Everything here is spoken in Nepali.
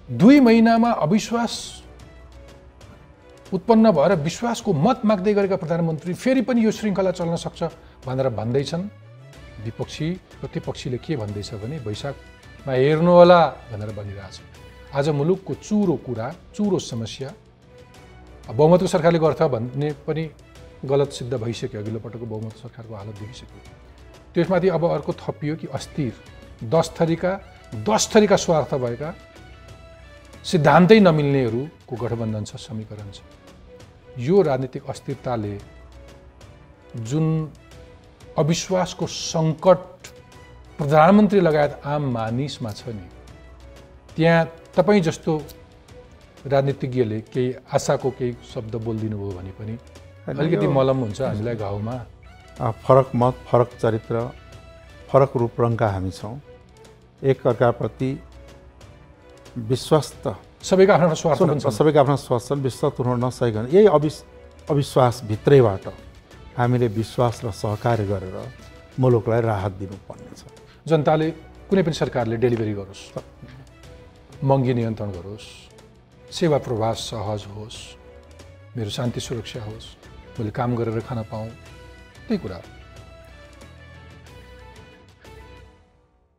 2 महिनामा अविश्वास उत्पन्न भएर विश्वासको मत माग्दै गरेका प्रधानमन्त्री फेरि पनि यो श्रृङ्खला चल्न सक्छ भनेर भन्दैछन्। विपक्षी प्रतिपक्षीले के भन्दैछ भने वैशाखमा हेर्नु होला भनेर भनिरहेछ। आज मुलुकको चुरो कुरा, चुरो समस्या बहुमतको सरकारले गर्छ भन्ने पनि गलत सिद्ध भइसक्यो। अघिल्लो पटकको बहुमत सरकारको हालत देखिसक्यो। त्यसमाथि अब अर्को थपियो कि अस्थिर 10 थरीका स्वार्थ भएका सिद्धान्तै नमिल्नेहरूको गठबन्धन छ, समीकरण छ। यो राजनीतिक अस्थिरताले जुन अविश्वासको सङ्कट प्रधानमन्त्री लगायत आम मानिसमा छ नि, त्यहाँ तपाईँ जस्तो राजनीतिज्ञले केही आशाको केही शब्द बोलिदिनु भयो भने पनि अलिकति मलम हुन्छ हामीलाई घाउमा। फरक मत, फरक चरित्र, फरक रूपरङका हामी छौँ। एक अर्काप्रति विश्वास त सबैका आफ्ना स्वार्थ पनि छन्। सबैका आफ्ना स्वार्थ छन्। विश्वास तुर्न नसकिकन यही अविश्वास भित्रैबाट हामीले विश्वास र सहकार्य गरेर मुलुकलाई राहत दिनुपर्ने छ। जनताले कुनै पनि सरकारले डेलिभरी गरोस्, महँगी नियन्त्रण गरोस्, सेवा प्रवाह सहज होस्, मेरो शान्ति सुरक्षा होस्, मैले काम गरेर खान पाऊँ, त्यही कुरा।